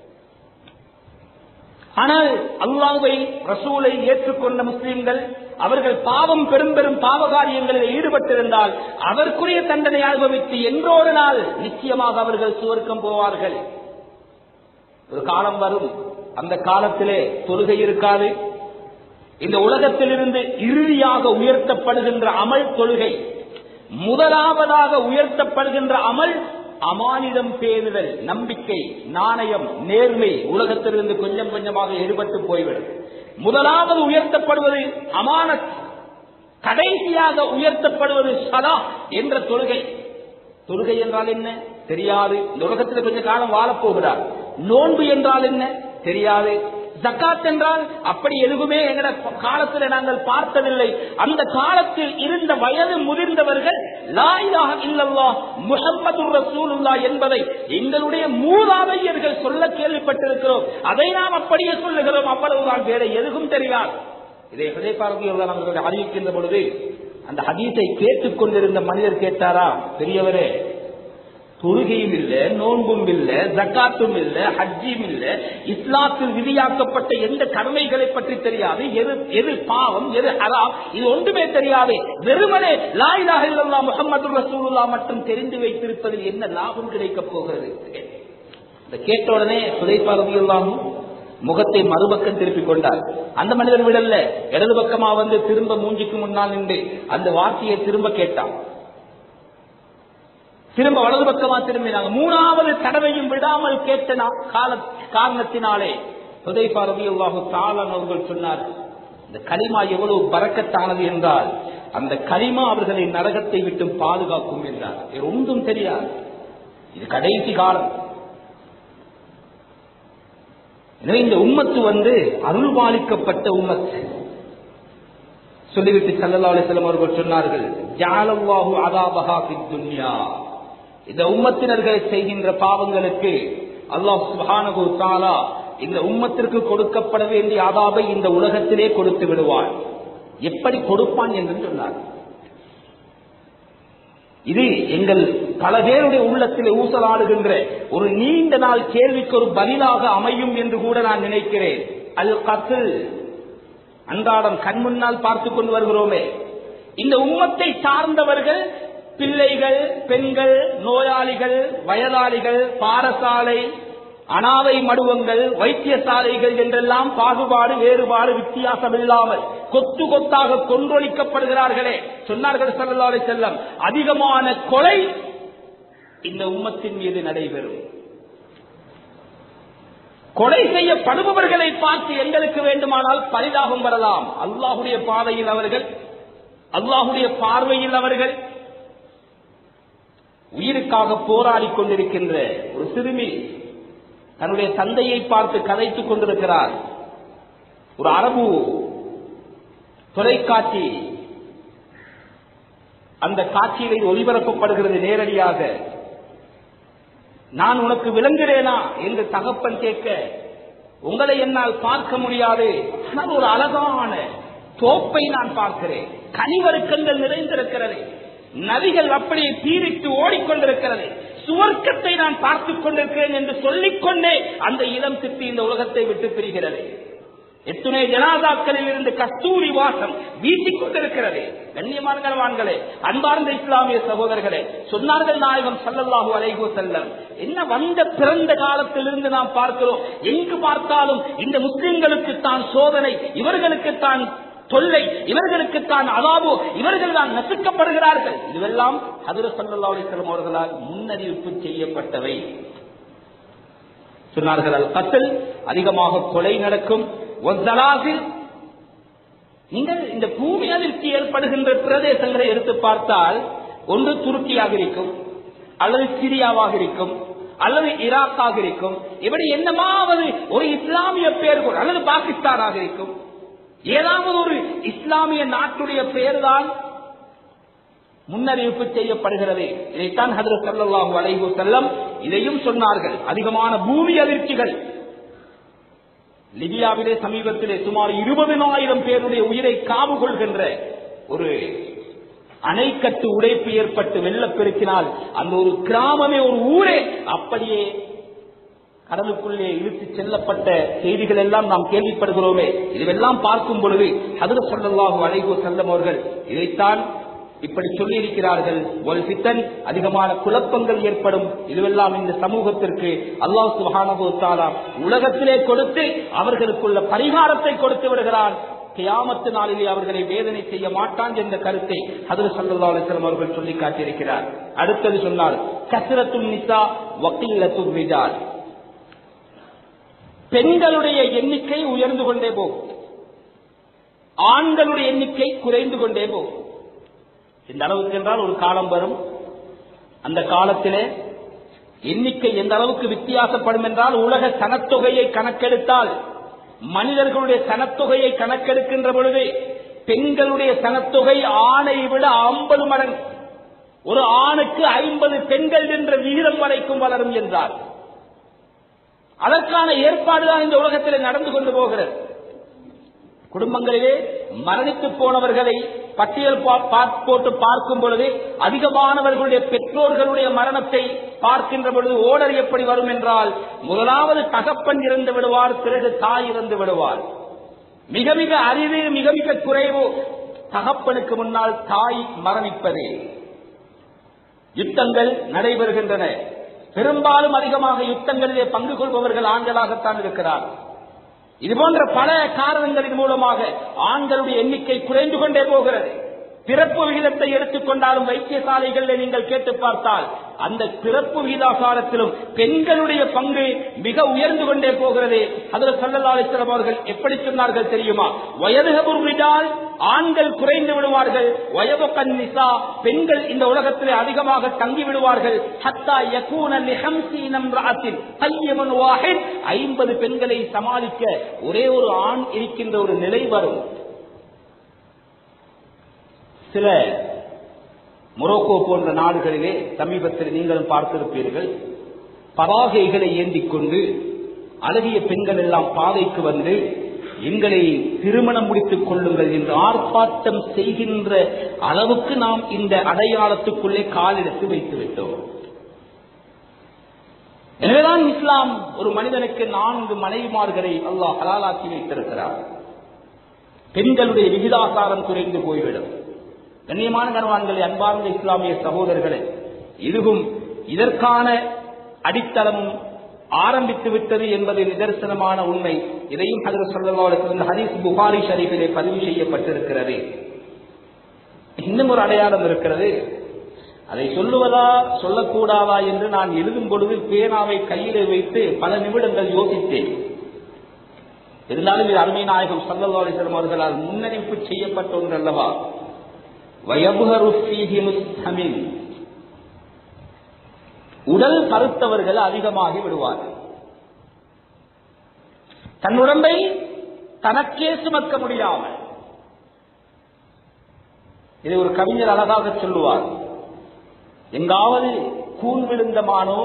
ஆனால் அல்லாஹ்வை ரசூலை ஏற்றுக்கொண்ட முஸ்லிம்கள், அவர்கள் பாவம் பெரும் பெரும் பாவகாரியங்களில் ஈடுபட்டிருந்தால் அதற்குரிய தண்டனை அனுபவித்து என்றொரு நாள் நிச்சயமாக அவர்கள் சுவர்க்கம் போவார்கள். ஒரு காலம் வரும், அந்த காலத்திலே தொழுகை இருக்காது. இந்த உலகத்திலிருந்து இறுதியாக உயர்த்தப்படுகின்ற அமல் தொழுகை. முதலாவதாக உயர்த்தப்படுகின்ற அமல் அமானிடம் பேணுதல், நம்பிக்கை, நாணயம், நேர்மை. உலகத்திலிருந்து கொஞ்சம் கொஞ்சமாக எடுபட்டு போய்விடும். முதலாவது உயர்த்தப்படுவது அமானத், கடைசியாக உயர்த்தப்படுவது ஸலா என்ற தொழுகை. தொழுகை என்றால் என்ன தெரியாது, இந்த உலகத்தில் கொஞ்ச காலம் வாழப்போகிறார். நோன்பு என்றால் என்ன தெரியாது. ஜக்காத் என்றால் அப்படி எதுவுமே எங்கட காலத்தில் நாங்கள் பார்த்ததில்லை. அந்த காலத்தில் இருந்த வயது முதிர்ந்தவர்கள் லா இலாஹ இல்லல்லாஹ் முஹம்மதுர் ரசூலுல்லாஹ் என்பதை எங்களுடைய மூதாதையர்கள் சொல்ல கேள்விப்பட்டிருக்கிறோம். அதை நாம் அப்படியே சொல்லுகிறோம், அவ்வளவுதான், வேற எதுவும் தெரியாது. இதை ஹுதைஃபா ரலியல்லாஹு அன்ஹு அறிவிக்கின்ற பொழுது அந்த ஹதீஸை கேட்டுக் கொண்டிருந்த மனிதர் கேட்டாரா, பெரியவரே, தொழுகையும் இல்ல, நோன்பும் இல்ல, ஜக்காத்தும் இல்ல, ஹஜ்ஜியும் இல்ல, இஸ்லாத்தில் விதியாக்கப்பட்ட எந்த கடமைகளை பற்றி தெரியாது, எது எது பாவம், எது ஹராம், இது ஒன்றுமே தெரியாது, வெறுமனே லா இலாஹ இல்லல்லாஹ் முஹம்மதுர் ரசூலுல்லாஹ் மட்டும் தெரிந்து வைத்திருப்பதில் என்ன லாபம் கிடைக்கப் போகிறது? இந்த கேட்ட உடனே ஹுதைஃபா ரலியல்லாஹு முகத்தை மறுபக்கம் திருப்பிக் கொண்டார். அந்த மனிதர் விடல்ல, இடது பக்கமா வந்து திரும்ப மூஞ்சிக்கு முன்னால் நின்று அந்த வார்த்தையை திரும்ப கேட்டான். திரும்ப வலது பக்கமா திரும்பினாங்க. மூணாவது தடவையும் விடாமல் கேட்ட காரணத்தினாலே ஹுதைஃபா ரலியல்லாஹு தஆலா அவர்கள் சொன்னார், இந்த கலிமா எவ்வளவு பரக்கத்தானது என்றால் அந்த கலிமா அவர்களை நரகத்தை விட்டு பாதுகாக்கும் என்றார். ஒன்றும் தெரியாது, இது கடைசி காலம். எனவே இந்த உம்மத்து வந்து அருள்பாலிக்கப்பட்ட உம்மத்து. சொல்லிவிட்டு ஸல்லல்லாஹு அலைஹி வஸல்லம் அவர்கள் சொன்னார்கள், ஜஅலல்லாஹு அஸாபஹா ஃபித் துன்யா. இந்த உம்மத்தினர்களை செய்கின்ற பாவங்களுக்கு அல்லாஹ் சுப்ஹானஹு வ தஆலா இந்த உம்மத்திற்கு கொடுக்கப்பட வேண்டிய அஸாபை இந்த உலகத்திலே கொடுத்து விடுவான். எப்படி கொடுப்பான் என்று சொன்னார். இது எங்கள் பல பேருடைய உள்ளத்திலே ஊசலாடுகின்ற ஒரு நீண்ட நாள் கேள்விக்கு ஒரு பதிலாக அமையும் என்று கூட நான் நினைக்கிறேன். அல் கத்ல், அன்றாடம் கண் முன்னால் பார்த்துக் கொண்டு வருகிறோமே, இந்த உம்மத்தை சார்ந்தவர்கள், பிள்ளைகள், பெண்கள், நோயாளிகள், வயதாளிகள், பாடசாலை, அனாதை மடுவங்கள், வைத்தியசாலைகள் என்றெல்லாம் பாகுபாடு, வேறுபாடு, வித்தியாசம் இல்லாமல் கொத்து கொத்தாக கொன்றொழிக்கப்படுகிறார்களே. சொன்னார்கள் ஸல்லல்லாஹு அலைஹி வஸல்லம், அதிகமான கொலை இந்த உம்மத்தின் மீது நடைபெறும். கொலை செய்யப்படுபவர்களை பார்த்து எங்களுக்கு வேண்டுமானால் பரிதாபம் வரலாம். அல்லாஹுடைய பாதையில் அவர்கள், அல்லாஹுடைய பார்வையில் அவர்கள் உயிருக்காக போராடி கொண்டிருக்கின்ற ஒரு சிறுமி தன்னுடைய தந்தையை பார்த்து கதைத்துக் கொண்டிருக்கிறார். ஒரு அரபு தொலைக்காட்சி அந்த காட்சியிலே ஒளிபரப்பப்படுகிறது நேரடியாக. நான் உனக்கு விளங்குகிறேனா என்று தகப்பன் கேட்க, உங்களை என்னால் பார்க்க முடியாது, ஆனால் ஒரு அழகான தோப்பை நான் பார்க்கிறேன், கனிவருக்கங்கள் நிறைந்திருக்கிறது, நதிகள் அப்படியே பீரிட்டு ஓடிக்கொண்டிருக்கிறது, சுவர்க்கத்தை நான் பார்த்துக் கொண்டிருக்கிறேன் என்று சொல்லிக்கொண்டே அந்த இளம் சிப்பி இந்த உலகத்தை விட்டு பிரிகிறது. எத்துணை ஜனாதாக்களில் இருந்து கஸ்தூரி வாசம் வீசிக் கொண்டிருக்கிறது. கண்ணியமானங்களே, அன்பார்ந்த இஸ்லாமிய சகோதரர்களே, சொன்னார்கள் நாயகம் ஸல்லல்லாஹு அலைஹி வஸல்லம், என்ன வந்த பிறந்த காலத்திலிருந்து நாம் பார்க்கிறோம், எங்கு பார்த்தாலும் இந்த முஸ்லிம்களுக்கு தான் சோதனை, இவர்களுக்கு தான் தொல்லை, இவர்களுக்கு தான் அதாபு, இவர்கள் தான் நசுக்கப்படுகிறார்கள். இதுவெல்லாம் ஹஜ்ரத் ஸல்லல்லாஹு அலைஹி வஸல்லம் அவர்களால் முன்னறிவிப்பு செய்யப்பட்டவை. சொன்னார்கள், அல் கத்ல் அதிகமாக கொலை நடக்கும். நீங்கள் இந்த பூமி அதிர்ச்சி ஏற்படுகின்ற பிரதேசங்களை எடுத்து பார்த்தால் ஒன்று துருக்கியாக இருக்கும், அல்லது சிரியாவாக இருக்கும், அல்லது ஈராக்காக இருக்கும். இப்படி என்னமாவது ஒரு இஸ்லாமிய பெயர்கள், அல்லது பாகிஸ்தானாக இருக்கும். ஏதாவது ஒரு இஸ்லாமிய நாட்டுடைய பெயர்தான் முன்னறிவிப்பு செய்யப்படுகிறது. இதைத்தான் ஹஜ்ரத் ஸல்லல்லாஹு அலைஹி வஸல்லம் இதையும் சொன்னார்கள். அதிகமான பூமி அதிர்ச்சிகள் லிபியாவிலே சமீபத்திலே சுமார் இருபதினாயிரம் பேருடைய உயிரை காவு கொள்கின்ற ஒரு அணைக்கட்டு உடைப்பு ஏற்பட்டு வெள்ளப்பெருக்கினால் அந்த ஒரு கிராமமே, ஒரு ஊரே அப்படியே கடலுக்குள்ளே இழுத்து செல்லப்பட்ட செய்திகள் எல்லாம் நாம் கேள்விப்படுகிறோமே. இதுவெல்லாம் பார்க்கும் பொழுது ஹஜ்ரத் ஸல்லல்லாஹு அலைஹி வஸல்லம் அவர்கள் இதைத்தான் இப்படி சொல்லி இருக்கிறார்கள். வல் ஃபித்தன், அதிகமான குழப்பங்கள் ஏற்படும். இதுவெல்லாம் இந்த சமூகத்திற்கு அல்லாஹ் சுப்ஹானஹு வ தஆலா உலகத்திலே கொடுத்து அவர்களுக்குள்ள பரிகாரத்தை கொடுத்து விடுகிறான். கியாமத்து நாளிலே அவர்களை வேதனை செய்ய மாட்டான் என்ற கருத்தை ஹஜ்ரத் ஸல்லல்லாஹு அலைஹி வஸல்லம் அவர்கள் சொல்லி காட்டியிருக்கிறார். அடுத்தது சொன்னார், கஸ்ரத்துன் நிசா வ கில்லத்துர் ரிஜால். பெண்களுடைய எண்ணிக்கை உயர்ந்து கொண்டே போகும், ஆண்களுடைய எண்ணிக்கை குறைந்து கொண்டே போகும். இந்த அளவுக்கு என்றால் ஒரு காலம் வரும், அந்த காலத்திலே எண்ணிக்கை எந்த அளவுக்கு வித்தியாசப்படும் என்றால், உலக சனத்தொகையை கணக்கெடுத்தால், மனிதர்களுடைய சனத்தொகையை கணக்கெடுக்கின்ற பொழுது பெண்களுடைய சனத்தொகை ஆணை விட ஐம்பது மடங்கு, ஒரு ஆணுக்கு ஐம்பது பெண்கள் என்ற விகிதம் வரைக்கும் வளரும் என்றார். அதற்கான ஏற்பாடுதான் இந்த உலகத்திலே நடந்து கொண்டு போகிறது. குடும்பங்களிலே மரணித்து போனவர்களை பட்டியல் போட்டு பார்க்கும் பொழுது அதிகமானவர்களுடைய பெற்றோர்களுடைய மரணத்தை பார்க்கின்ற பொழுது ஓடர் எப்படி வரும் என்றால், முதலாவது தகப்பன் இறந்து விடுவார், பிறகு தாய் இறந்து விடுவார். மிக மிக அரிது, மிக மிக குறைவு தகப்பனுக்கு முன்னால் தாய் மரணிப்பது. யுத்தங்கள் நடைபெறுகின்றன. பெரும்பாலும் அதிகமாக யுத்தங்களிலே பங்கு கொள்பவர்கள் ஆண்களாகத்தான் இருக்கிறார். இதுபோன்ற பல காரணங்களின் மூலமாக ஆண்களுடைய எண்ணிக்கை குறைந்து கொண்டே போகிறது. பிறப்பு விகிதத்தை எடுத்துக்கொண்டாலும் வைத்தியசாலைகளில் நீங்கள் கேட்டு பார்த்தால் அந்த பிறப்பு விகிதாசாரத்திலும் பெண்களுடைய பங்கு மிக உயர்ந்து கொண்டே போகிறது. ஹஜ்ரத் ஸல்லல்லாஹு அலைஹி வஸல்லம் அவர்கள் எப்படி சொன்னார்கள் தெரியுமா? வயதுஹபுர் ரிஜால், ஆண்கள் குறைந்து விடுவார்கள், வயபகன் நிசா, பெண்கள் இந்த உலகத்திலே அதிகமாக தங்கி விடுவார்கள். ஹத்தா யகூன லிஹம்ஸீன இம்ரஅத்தின் கையமன் வாஹித், ஐம்பது பெண்களை சமாளிக்க ஒரே ஒரு ஆண் இருக்கின்ற ஒரு நிலை வரும். சில மொரோக்கோ போன்ற நாடுகளிலே சமீபத்தில் நீங்களும் பார்த்திருப்பீர்கள், பதாகைகளை ஏந்திக் கொண்டு அழகிய பெண்கள் எல்லாம் பாதைக்கு வந்து எங்களை திருமணம் முடித்துக் கொள்ளுங்கள் என்று ஆர்ப்பாட்டம் செய்கின்ற அளவுக்கு நாம் இந்த அடையாளத்துக்குள்ளே காலெடுத்து வைத்து விட்டோம். எனவேதான் இஸ்லாம் ஒரு மனிதனுக்கு நான்கு மனைவிமார்களை அல்லாஹ் ஹலாலாக்கி வைத்திருக்கிறார். பெண்களுடைய விகிதாசாரம் குறைந்து போய்விடும். கண்ணியமான கணவான்களே, அன்பார்ந்த இஸ்லாமிய சகோதரர்களே, இதுவும் இதற்கான அடித்தளமும் ஆரம்பித்து விட்டது என்பது நிதர்சனமான உண்மை. இதையும் ஹஜ்ரத் ஸல்லல்லாஹு அலைஹி வஸல்லம் ஹதீஸ் புகாரி ஷரீஃபிலே பதிவு செய்யப்பட்டிருக்கிறது. இன்னும் ஒரு அடையாளம் இருக்கிறது. அதை சொல்லுவதா சொல்லக்கூடாதா என்று நான் எழுதும் பொழுது பேனாவை கையிலே வைத்து பல நிமிடங்கள் யோசித்தேன். இருந்தாலும் இது அருமை நாயகம் ஸல்லல்லாஹு அலைஹி வஸல்லம் அவர்களால் முன்னறிவிப்பு செய்யப்பட்ட ஒன்று அல்லவா? வயபுஹரு ஃபீஹி முஸ்தமின், உடல் கருத்தவர்கள் அதிகமாகி விடுவார்கள். தன் உடம்பை தனக்கே சுமக்க முடியாமல், இதை ஒரு கவிஞர் அழகாக சொல்லுவார், எங்காவது கூன் விழுந்த மானோ,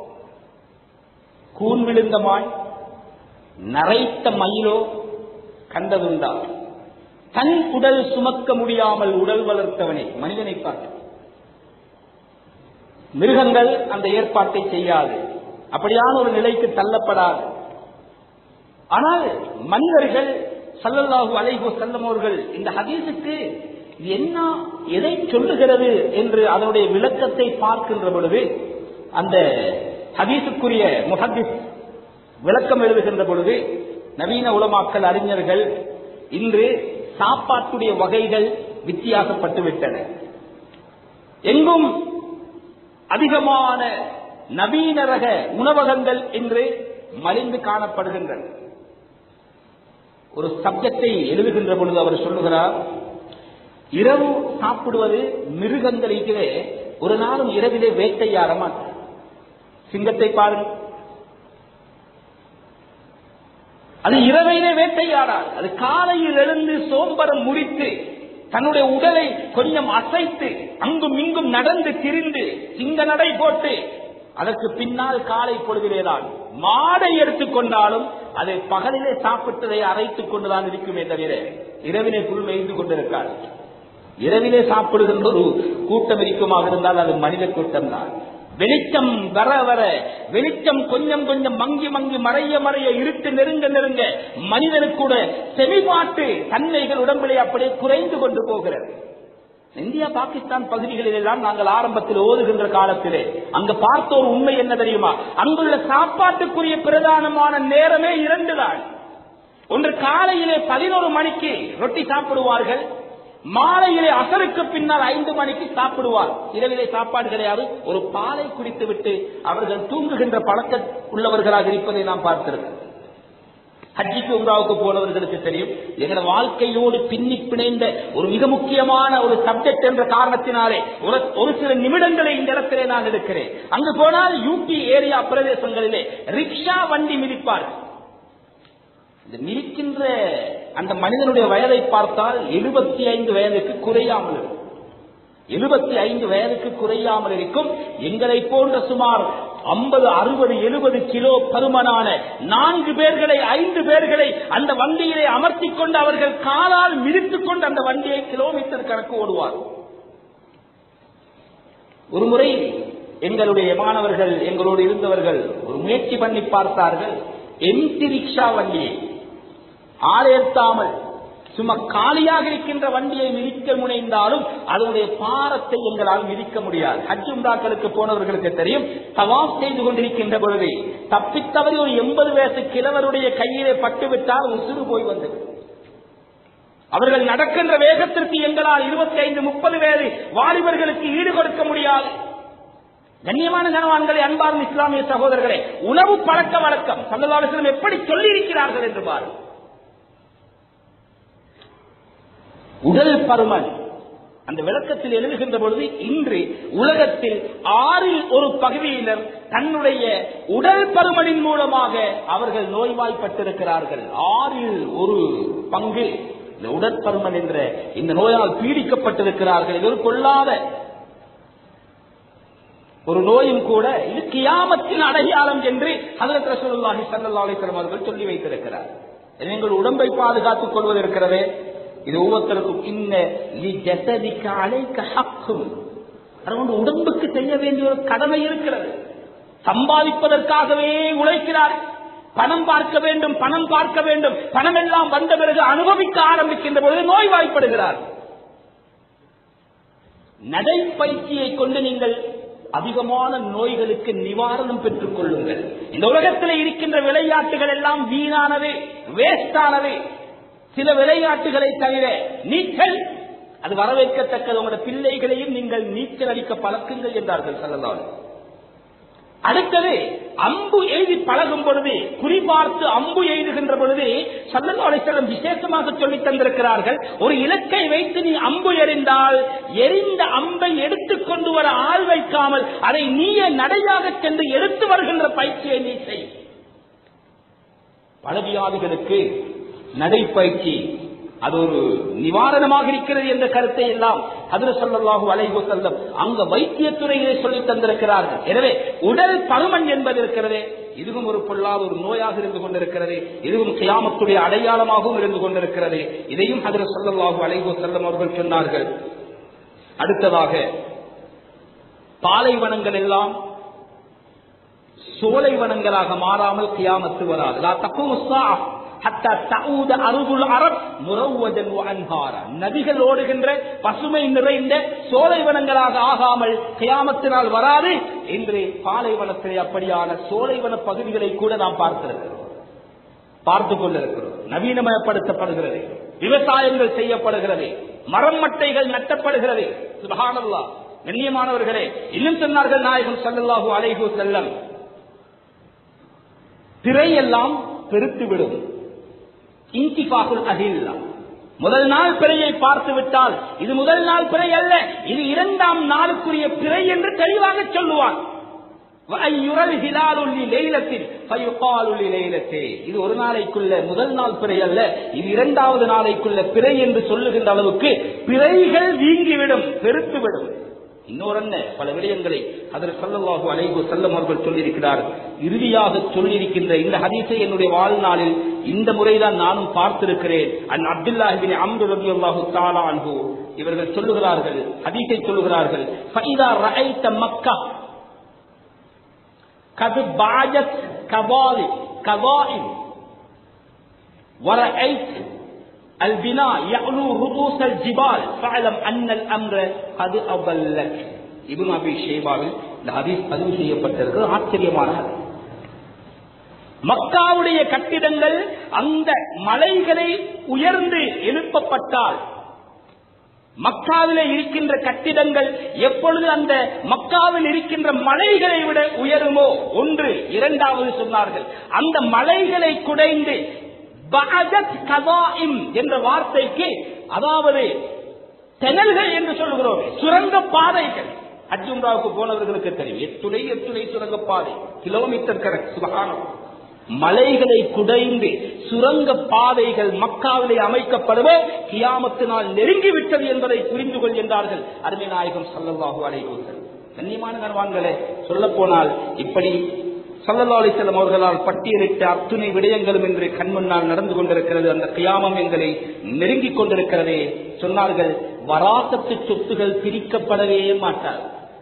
கூன் விழுந்த மான், நரைத்த மயிலோ கண்டதுண்டா? தன் உடல் சுமக்க முடியாமல் உடல் வளர்த்தவனே மனிதனை பார்க்க. மிருகங்கள் அந்த ஏற்பாட்டை செய்யாது, அப்படியான ஒரு நிலைக்கு தள்ளப்படாது. ஆனால் மனிதர்கள் ஸல்லல்லாஹு அலைஹி வஸல்லம் அவர்கள் இந்த ஹதீஸுக்கு என்ன எதை சொல்லுகிறது என்று அதனுடைய விளக்கத்தை பார்க்கின்ற பொழுது அந்த ஹதீஸுக்குரிய முஹத்திஸ் விளக்கம் எழுதுகின்ற பொழுது நவீன உலமாக்கல் அறிஞர்கள் இன்று சாப்பாட்டுடைய வகைகள் வித்தியாசப்பட்டுவிட்டன. எங்கும் அதிகமான நவீன ரக உணவகங்கள் இன்று மலிந்து காணப்படுகின்றன. ஒரு சப்ஜெக்டை எழுதுகின்ற பொழுது அவர் சொல்லுகிறார், இரவு சாப்பிடுவது மிருகங்களிலே ஒரு நாளும் இரவிலே வேட்டையாட மாட்டார். சிங்கத்தை பாருங்கள், அது இரவையிலே வேட்டையாடாது. அது காலையில் எழுந்து சோம்பரம் முடித்து தன்னுடைய உடலை கொஞ்சம் அசைத்து அங்கும் இங்கும் நடந்து திரிந்து சிங்க நடை போட்டு அதற்கு பின்னால் காலை பொழுதிலேதான் மாடை எடுத்துக்கொண்டாலும் அதை பகலிலே சாப்பிட்டதை அரைத்துக் கொண்டுதான் இருக்குமே தவிர இரவிலே புல் மேய்ந்து கொண்டிருக்காது. இரவிலே சாப்பிடுகின்ற ஒரு கூட்டம் இருக்குமாக இருந்தால் அது மனித கூட்டம் தான். வெளிச்சம் வர வர வெளிச்சம் கொஞ்சம் கொஞ்சம் மங்கி மங்கி மறைய மறைய இருட்டு நெருங்க நெருங்க மனிதனுக்கூட செவிபாட்டு தன்மைகள் உடம்பிலே அப்படியே குறைந்து கொண்டு போகிறது. இந்தியா பாகிஸ்தான் பகுதிகளில் எல்லாம் நாங்கள் ஆரம்பத்தில் ஓதுகின்ற காலத்திலே அங்கு பார்த்த ஒரு உண்மை என்ன தெரியுமா? அங்குள்ள சாப்பாட்டுக்குரிய பிரதானமான நேரமே இரண்டு தான். ஒன்று காலையிலே பதினோரு மணிக்கு ரொட்டி சாப்பிடுவார்கள், மாலையிலே அசருக்கு பின்னால் ஐந்து மணிக்கு சாப்பிடுவார். இரவிலே சாப்பாடு கிடையாது. ஒரு பாலை குடித்து விட்டு அவர்கள் தூங்குகின்ற பழக்கம் உள்ளவர்களாக இருப்பதை நாம் பார்த்திருக்கிறோம். ஹஜ்ஜிக்கு உம்ராவுக்கு போனவர்களுக்கு தெரியும், எங்களோட வாழ்க்கையோடு பின்னி பிணைந்த ஒரு மிக முக்கியமான ஒரு சப்ஜெக்ட் என்ற காரணத்தினாலே ஒரு சில நிமிடங்களை இந்த இடத்திலே நான் எடுக்கிறேன். அங்கு போனால் யூபி ஏரியா பிரதேசங்களிலே ரிக்ஷா வண்டி மிதிப்பார்கள். இந்த மிதிக்கின்ற அந்த மனிதனுடைய வயதை பார்த்தால் எழுபத்தி ஐந்து வயதுக்கு குறையாமல் இருக்கும். எழுபத்தி ஐந்து வயதுக்கு குறையாமல் இருக்கும். எங்களை போன்ற சுமார் ஐம்பது அறுபது எழுபது கிலோ பருமனான நான்கு பேர்களை ஐந்து பேர்களை அந்த வண்டியிலே அமர்த்திக் கொண்டு அவர்கள் காலால் மிதித்துக் கொண்டு அந்த வண்டியை கிலோமீட்டர் கணக்கு ஓடுவார். ஒரு முறை எங்களுடைய மாணவர்கள் எங்களோடு இருந்தவர்கள் ஒரு முயற்சி பண்ணி பார்த்தார்கள். எம்டி ரிக்ஷா வண்டியை ஆளேற்றாமல் சும்மா காலியாக இருக்கின்ற வண்டியை மிதிக்க முனைந்தாலும் அதனுடைய பாரத்தை எங்களால் மிதிக்க முடியாது. ஹஜ் உம்ராக்களுக்கு போனவர்களுக்கு தெரியும், தவாப் செய்து கொண்டிருக்கின்ற பொழுது தப்பித்தவரை ஒரு எண்பது வயசு கிழவருடைய கையிலே பட்டுவிட்டால் உசுறு போய் வந்தது. அவர்கள் நடக்கின்ற வேகத்திற்கு எங்களால் இருபத்தி ஐந்து முப்பது வயது வாலிபர்களுக்கு ஈடு கொடுக்க முடியாது. கண்ணியமான கனவான்களை, அன்பார்ந்த இஸ்லாமிய சகோதரர்களே, உணவு பழக்க வழக்கம் ஸல்லல்லாஹு அலைஹி வஸல்லம் எப்படி சொல்லி இருக்கிறார்கள் என்று பாருங்கள். உடல் பருமன் அந்த விளக்கத்தில் எழுதுகின்ற பொழுது இன்று உலகத்தில் ஆறில் ஒரு பகுதியினர் தன்னுடைய உடல் பருமனின் மூலமாக அவர்கள் நோய்வாய்ப்பட்டிருக்கிறார்கள். ஆறில் ஒரு பங்கு இந்த உடற்பருமன் என்ற இந்த நோயால் பீடிக்கப்பட்டிருக்கிறார்கள். இது ஒரு கொள்ளாத ஒரு நோயும் கூட. இது கியாமத்தின் அடையாளம் என்று ஹஜ்ரத் ரசூலுல்லாஹி ஸல்லல்லாஹு அலைஹி வஸல்லம் அவர்கள் சொல்லி வைத்திருக்கிறார். எங்கள் உடம்பை பாதுகாத்துக் கொள்வது இருக்கிறதே, இது ஒவ்வொருத்தருக்கும் இன்ன லிஜஸதிக அலைக ஹக்கும், அதுകൊണ്ട് உடம்புக்கு செய்ய வேண்டிய ஒரு கடமை இருக்கிறது. சம்பாதிப்பதற்காகவே உழைக்கிறார், பணம் பார்க்க வேண்டும் பணம் பார்க்க வேண்டும், பணம் எல்லாம் வந்த பிறகு அனுபவிக்க ஆரம்பிக்கின்ற பொழுது நோய்வாய்ப்படுகிறார். நடைப்பயிற்சியை கொண்டு நீங்கள் அதிகமான நோய்களுக்கு நிவாரணம் பெற்றுக் கொள்ளுங்கள். இந்த உலகத்தில் இருக்கின்ற விளையாட்டுகள் எல்லாம் வீணானது, வேஸ்டானது. சில விளையாட்டுகளை தவிர நீச்சல் அது வரவேற்கத்தக்கது. உங்களுடைய பிள்ளைகளையும் நீங்கள் நீச்சல் அடிக்க பழக்குங்கள் என்றார்கள் ஸல்லல்லாஹு அலைஹி வஸல்லம். அடுத்தது அம்பு எய்தி பழகும் பொழுது, குறிபார்த்து அம்பு எய்துகின்ற பொழுது ஸல்லல்லாஹு அலைஹி வஸல்லம் விசேஷமாக சொல்லி தந்திருக்கிறார்கள். ஒரு இலக்கை வைத்து நீ அம்பு எறிந்தால் எரிந்த அம்பை எடுத்துக் கொண்டு வர ஆள் வைக்காமல் அதை நீயே நடையாக சென்று எடுத்து வருகின்ற பயிற்சியை நீ செய். பலவியாதிகளுக்கு நடைப்பயிற்சி அது ஒரு நிவாரணமாக இருக்கிறது என்ற கருத்தை எல்லாம் ஹஜ்ரத் ஸல்லல்லாஹு அலைஹி வஸல்லம் அங்க வைத்தியத்துறையிலே சொல்லி தந்திருக்கிறார்கள். எனவே உடல் பருமன் என்பது இருக்கிறது, இதுவும் ஒரு பொல்லாத ஒரு நோயாக இருந்து கொண்டிருக்கிறது. இதுவும் கியாமத்துடைய அடையாளமாகவும் இருந்து கொண்டிருக்கிறது. இதையும் ஹஜ்ரத் ஸல்லல்லாஹு அலைஹி வஸல்லம் அவர்கள் சொன்னார்கள். அடுத்ததாக பாலைவனங்கள் எல்லாம் சோலைவனங்களாக மாறாமல் கியாமத்து வராது. லா தக்கூமு ஸாஅ, ஹத்தா தஊத அருதுல் அரப் முரவ்வஜன் வ அன்ஹாரா, நதிகள் ஓடுகின்ற பசுமை நிறைந்த சோலைவனங்களாக ஆகாமல் கியாமத்தினால் வராது என்று பாலைவனத்திலே அப்படியான சோலைவன பகுதிகளை கூட நாம் பார்த்திருக்கிறோம், பார்த்துக் கொண்டிருக்கிறோம். நவீனமயப்படுத்தப்படுகிறது, விவசாயங்கள் செய்யப்படுகிறது, மரம் மட்டைகள் நட்டப்படுகிறது. சுப்ஹானல்லாஹ். கண்ணியமானவர்களே, இன்னும் சொன்னார்கள் நாயகம் ஸல்லல்லாஹு அலைஹி வஸல்லம், பிறையெல்லாம் பெருத்துவிடும். இன்திஃபாகுல் அஹில்லா, முதல் நாள் பிறையை பார்த்து விட்டால் இது முதல் நாள் பிறை அல்ல, இது இரண்டாம் நாளுக்குரிய பிறை என்று தெளிவாக சொல்லுவான். இது ஒரு நாளைக்குள்ள முதல் நாள் பிறை அல்ல, இது இரண்டாவது நாளைக்குள்ள பிறை என்று சொல்லுகின்ற அளவுக்கு பிறைகள் வீங்கிவிடும், பெருத்துவிடும். இன்னொரு பல விடயங்களை ஹஜ்ரத் ஸல்லல்லாஹு அலைஹி வஸல்லம் அவர்கள் சொல்லியிருக்கிறார். இறுதியாக சொல்லியிருக்கின்ற இந்த ஹதீஸை என்னுடைய வாழ்நாளில் இந்த முறைதான் நானும் பார்த்திருக்கிறேன். அன் அப்துல்லாஹ் இப்னு அம்ர் ரலியல்லாஹு தஆலா அன்ஹு இவர்கள் சொல்லுகிறார்கள், ஹதீஸை சொல்லுகிறார்கள், ஃபைதா ரஅய்த மக்கா கத் பாஜத் கவாலி கவாஇம் வரஅய்த் البناء يعلو رؤوس الجبال فاعلم ان الامر قد اضلك. இப்னு அபீ ஷைபாவில் இந்த ஹதீஸ் பதிவு செய்யப்பட்டிருக்கிறது. ஆச்சரியமான மக்காவுடைய கட்டிடங்கள் அந்த மலைகளை உயர்ந்து எழுப்பப்பட்டால், மக்காவிலே இருக்கின்ற கட்டிடங்கள் எப்பொழுது அந்த மக்காவில் இருக்கின்ற மலைகளை விட உயருமோ ஒன்று. இரண்டாவது சொன்னார்கள், அந்த மலைகளை குடைந்து என்ற வார்த்தைக்கு அதாவது தெனல்கள் என்று சொல்லுகிறோம், சுரங்க பாதைகள். ஹஜ் உம்ராவுக்கு போனவர்களுக்கு தெரியும், எத்துணை எத்துணை சுரங்க பாதை, கிலோமீட்டர் கணக்கு. சுபஹானல்லாஹ். மலைகளை குடைந்து சுரங்க பாதைகள் மக்காவிலே அமைக்கப்படுவோ கியாமத்தினால் நெருங்கிவிட்டது என்பதை புரிந்து கொள்கின்றார்கள் அருமை நாயகம் ஸல்லல்லாஹு அலைஹி வஸல்லம். கண்ணியமான கண்வான்களே, சொல்ல போனால் இப்படி ஸல்லல்லாஹு அலைஹி வஸல்லம் அவர்களால் பட்டியலிட்ட அத்துணை விடயங்களும் இன்று கண்முன்னால் நடந்து கொண்டிருக்கிறது. அந்த கியாமம் எங்களை நெருங்கிக் கொண்டிருக்கிறதே. சொன்னார்கள், வராசத்து சொத்துகள் பிரிக்கப்படவே மாட்டார்.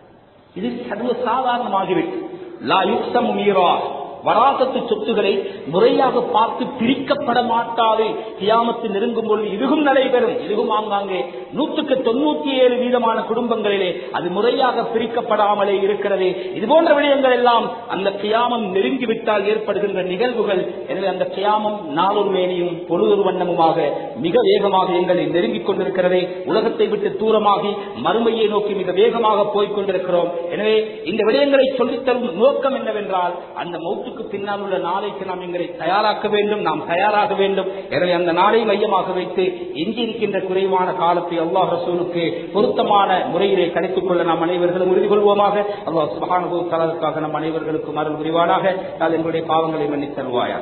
இது சர்வ சாதாரணமாகிவிட்டு லா யுக்ஸமு மீராஸ், வராசத்து சொத்துக்களை முறையாக பார்த்து பிரிக்கப்பட மாட்டாது. கியாமத்து நெருங்கும் பொழுது இதுவும் நடைபெறும். இதுவும் ஆங்காங்கே நூற்றுக்கு தொண்ணூத்தி ஏழு வீதமான குடும்பங்களிலே அது முறையாக பிரிக்கப்படாமலே இருக்கிறது. இது போன்ற விடயங்கள் எல்லாம் அந்த கியாமம் நெருங்கிவிட்டால் ஏற்படுகின்ற நிகழ்வுகள். எனவே அந்த கியாமம் நாளொரு மேனியும் பொழுதொரு வண்ணமுமாக மிக வேகமாக எங்களை நெருங்கிக் கொண்டிருக்கிறது. உலகத்தை விட்டு தூரமாகி மறுமையை நோக்கி மிக வேகமாக போய்க் கொண்டிருக்கிறோம். எனவே இந்த விடயங்களை சொல்லித்தரும் நோக்கம் என்னவென்றால், அந்த மௌத்து பின்னால் உள்ள நாளைக்கு நாம் எங்களை தயாராக்க வேண்டும், நாம் தயாராக வேண்டும். எனவே அந்த நாளை மையமாக வைத்து எஞ்சியிருக்கின்ற குறைவான காலத்தை அல்லாஹ் ரசூலுக்கு பொருத்தமான முறையிலே கணித்துக் கொள்ள நாம் அனைவர்களும் உறுதி கொள்வோமாக. அல்லாஹ் சுப்ஹானஹு வ தஆலாவுக்காக நம் அனைவர்களுக்கும் அருள் புரிவானாக. எங்களுடைய பாவங்களை மன்னித் தருவாயா.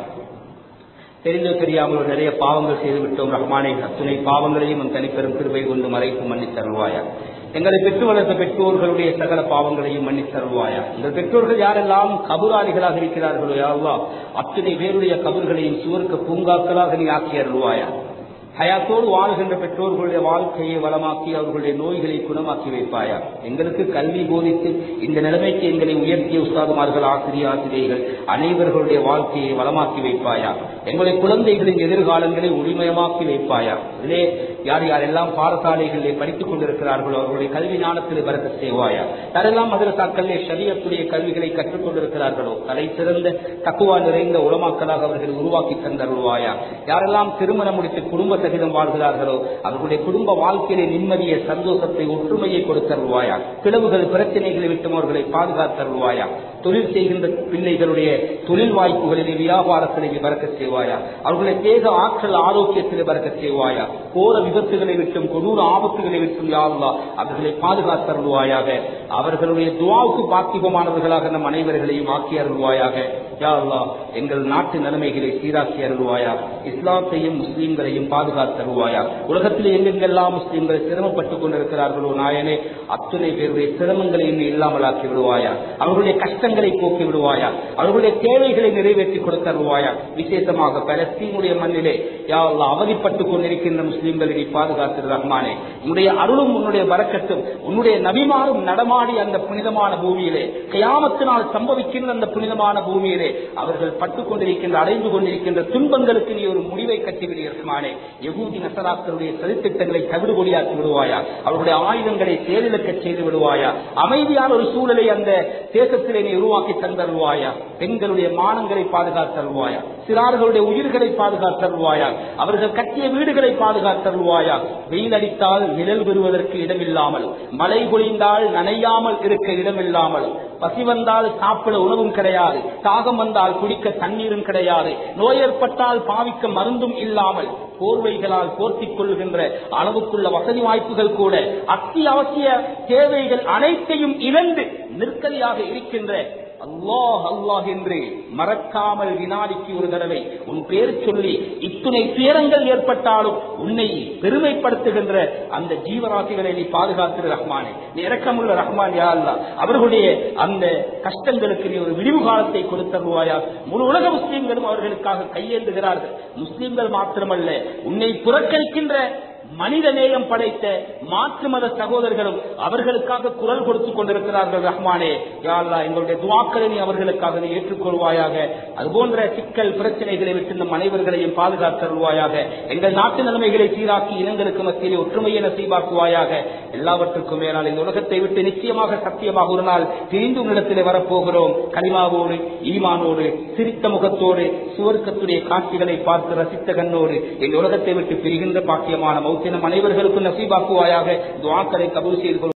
தெரிந்தோ தெரியாமல் நிறைய பாவங்கள் செய்துவிட்டோம் ரஹ்மானே. அத்துணை பாவங்களையும் உன் தனிப்பெரும் கிருபை கொண்டு மறைத்து மன்னித் தருவாயா. எங்களை பெற்று வளர்த்த பெற்றோர்களுடைய சகல பாவங்களையும் மன்னித் தருவாயா. எங்கள் பெற்றோர்கள் யாரெல்லாம் கபுராளிகளாக இருக்கிறார்களோ யா அல்லாஹ், அத்தனை பேருடைய கபர்களையும் சுவர்க்க பூங்காக்களாக நீ ஆக்கி அருள்வாயா. ஹயாத்தோடு வாழ்கின்ற பெற்றோர்களுடைய வாழ்க்கையை வளமாக்கி அவர்களுடைய நோய்களை குணமாக்கி வைப்பாயா. எங்களுக்கு கல்வி போதித்து இந்த நிலைமைக்கு எங்களை உயர்த்திய உஸ்தாதுமார்கள், ஆசிரிய ஆசிரியர்கள் அனைவர்களுடைய வாழ்க்கையை வளமாக்கி வைப்பாயா. எங்களுடைய குழந்தைகளின் எதிர்காலங்களை ஒளிமயமாக்கி வைப்பாயா. இதிலே யார் யாரெல்லாம் பாடசாலைகளிலே படித்துக் கொண்டிருக்கிறார்களோ அவர்களுடைய கல்வி ஞானத்திலே பரக்கத் செய்வாயா. யாரெல்லாம் மதரசாக்களிலே ஷரியத்துடைய கல்விகளை கற்றுக் கொண்டிருக்கிறார்களோ தலை சிறந்த தக்குவா நிறைந்த உலமாக்களாக அவர்களை உருவாக்கி தந்தருள்வாயா. யாரெல்லாம் திருமணம் முடித்து குடும்ப சகிதம் வாழ்கிறார்களோ அவர்களுடைய குடும்ப வாழ்க்கையிலே நிம்மதியை, சந்தோஷத்தை, ஒற்றுமையை கொடுத்தருள்வாயா. பிளவுகள் பிரச்சனைகளை விட்டும் அவர்களை பாதுகாத்தருள்வாயா. தொழில் செய்கின்ற பிள்ளைகளுடைய தொழில் வாய்ப்புகளிலே, வியாபாரத்திலே பரக்கத் செய்வாயா. அவர்களுடைய தேக ஆற்றல் ஆரோக்கியத்திலே பரக்கத் செய்வாயா. கோர விபத்துகளை விட்டும் கொடூர ஆபத்துகளை விட்டும் யா அல்லாஹ் அவர்களை பாதுகாத்தருள்வாயாக. அவர்களுடைய துஆவுக்கு பாக்கியமானவர்களாக நம் அனைவர்களையும் ஆக்கி அருள்வாயாக. யா அல்லாஹ் எங்கள் நாட்டு நிலைமைகளை சீராக்கி அருள்வாயா. இஸ்லாத்தையும் முஸ்லீம்களையும் பாதுகாத்தருள்வாயா. உலகத்தில் எங்கெங்கெல்லாம் முஸ்லீம்கள் சிரமப்பட்டுக் கொண்டிருக்கிறார்களோ நாயனே, அத்துணை பேருடைய சிரமங்களை இன்னும் இல்லாமலாக்கி விடுவாயா. அவர்களுடைய கஷ்டங்களை போக்கி விடுவாயா. அவர்களுடைய தேவைகளை நிறைவேற்றி கொடுத்தருள்வாயா. விசேஷமாக பலஸ்தீனுடைய மண்ணிலே யா அல்லாஹ் அவதிப்பட்டுக் கொண்டிருக்கின்ற முஸ்லிம்களை நீ பாதுகாத்து ரஹ்மானே. உன்னுடைய அருளும் உன்னுடைய பரக்கத்தும் உன்னுடைய நபிமாரும் நடமாடி அந்த புனிதமான பூமியிலே கியாமத்தினால் சம்பவிக்கின்ற அந்த புனிதமான பூமியிலே அவர்கள் பட்டுக் கொண்டிருக்கின்ற அடைந்து கொண்டிருக்கின்ற துன்பங்களுக்கு நீ ஒரு முடிவை கட்டிவிடு ரஹ்மானே. யகூதி நசராக்களுடைய சதித்திட்டங்களை தவிடுபொடியாக்கி விடுவாயா, அவர்களுடைய ஆயுதங்களை செயலிழக்க செய்து விடுவாயா, அமைதியான ஒரு சூழலை அந்த தேசத்திலே நீ உருவாக்கி தந்தருவாயா, பெண்களுடைய மானங்களை பாதுகாத்தருவாயா, சிறார்களுடைய உயிர்களை பாதுகாத்தருவாயா, அவர்கள் கட்டிய வீடுகளை பாதுகாத்தருவாயா. வெயில் அடித்தால் நிழல் பெறுவதற்கு இடமில்லாமல், மழை பொழிந்தால் நனையாமல் இருக்க இடமில்லாமல், பசி வந்தால் சாப்பிட உணவும் கிடையாது, தாகம் வந்தால் குடிக்க தண்ணீரும் கிடையாது, நோய் ஏற்பட்டால் பாவிக்க மருந்தும் இல்லாமல் போர்வைகளால் போர்த்திக் கொள்கின்ற அளவுக்குள்ள வசதி வாய்ப்புகள் கூட அத்தியாவசிய தேவைகள் அனைத்தையும் இழந்து நிற்கதியாக இருக்கின்ற அல்லாஹ் அல்லாஹ் என்று மறக்காமல் வினாடிக்கு ஒரு தடவை உன் பேர் சொல்லி இத்துணை துயரங்கள் ஏற்பட்டாலும் உன்னை பெருமைப்படுத்துகின்ற அந்த ஜீவராசிகளை நீ பாதுகாத்து ரஹ்மானே. நீ இரக்கமுள்ள ரஹ்மான் யா அல்லாஹ். அவர்களுடைய அந்த கஷ்டங்களுக்கு நீ ஒரு விடிவு காலத்தை கொடுத்தருவாயா. முழு உலக முஸ்லீம்களும் அவர்களுக்காக கையேந்துகிறார்கள். முஸ்லீம்கள் மாத்திரமல்ல, உன்னை புறக்கணிக்கின்ற மனித நேயம் படைத்த மாற்று மத சகோதரர்களும் அவர்களுக்காக குரல் கொடுத்துக் கொண்டிருக்கிறார்கள் ரஹ்மானே. யா அல்லாஹ் எங்களுடைய துஆக்களை நீ அவர்களுக்காக நீ ஏற்றுக்கொள்வாயாக. அதுபோன்ற சிக்கல் பிரச்சனைகளை விட்டு நம் அனைவர்களையும் பாதுகாத்தருள்வாயாக. எங்கள் நாட்டு நிலைமைகளை சீராக்கி இனங்களுக்கு மத்தியிலே ஒற்றுமையை நசீபாக்குவாயாக. எல்லாவற்றுக்கும் மேலால் இந்த உலகத்தை விட்டு நிச்சயமாக சத்தியமாக ஒரு நாள் பிரிந்து உன்னிடத்திலே வரப்போகிறோம். கலிமாவோடு ஈமானோடு சிரித்த முகத்தோடு சுவர்க்கத்துடைய காட்சிகளை பார்த்து ரசித்த கண்ணோடு இந்த உலகத்தை விட்டு பிரிகின்ற பாக்கியமான மௌத்தினம் அனைவர்களுக்கும் நசீபாக்குவாயாக. துஆக்களை கபூல் செய்து